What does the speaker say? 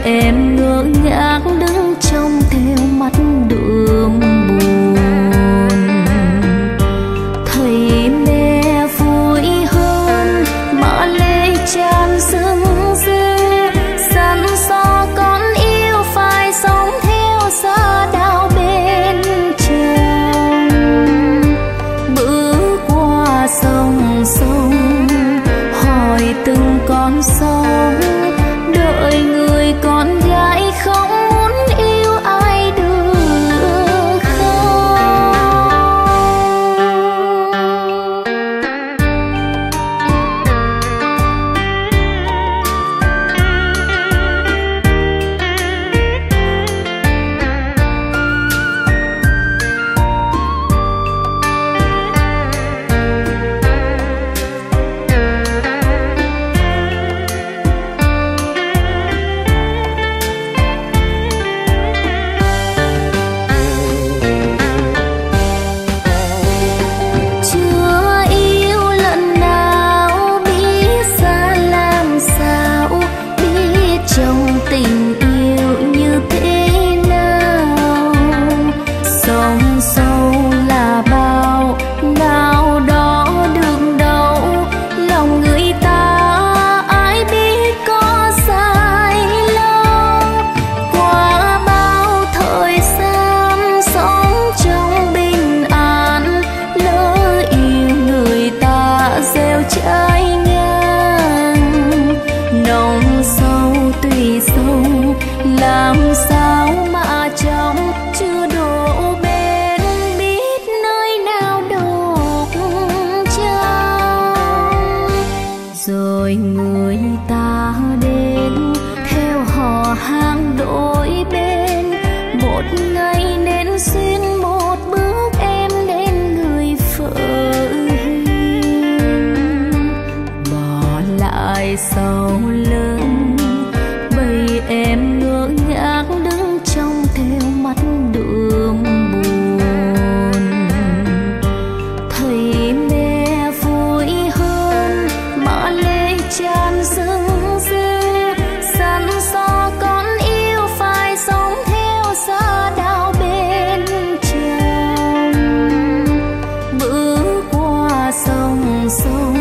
em ngơ ngác đứng trông theo mắt đượm buồn. Thấy mẹ vui hơn mà lệ tràn rưng rưng, dặn dò con yêu phải sống theo giá đạo bên chồng. Bước qua sông sông hỏi từng con sông, đợi người con gái không muốn yêu ai được không. Làm sao mà trong chưa đổ bên, biết nơi nào độc trăng. Rồi người ta đến theo họ hàng đôi bên, một ngày nên duyên một bước em đến người vợ hiền. Bỏ lại sau lưng bầy em ngơ ngác đứng trông theo mắt đượm buồn. Thấy mẹ vui hơn mà lệ tràn rưng rưng, dặn dò con yêu phải sống theo giá đạo bên chồng. Bước qua sông sông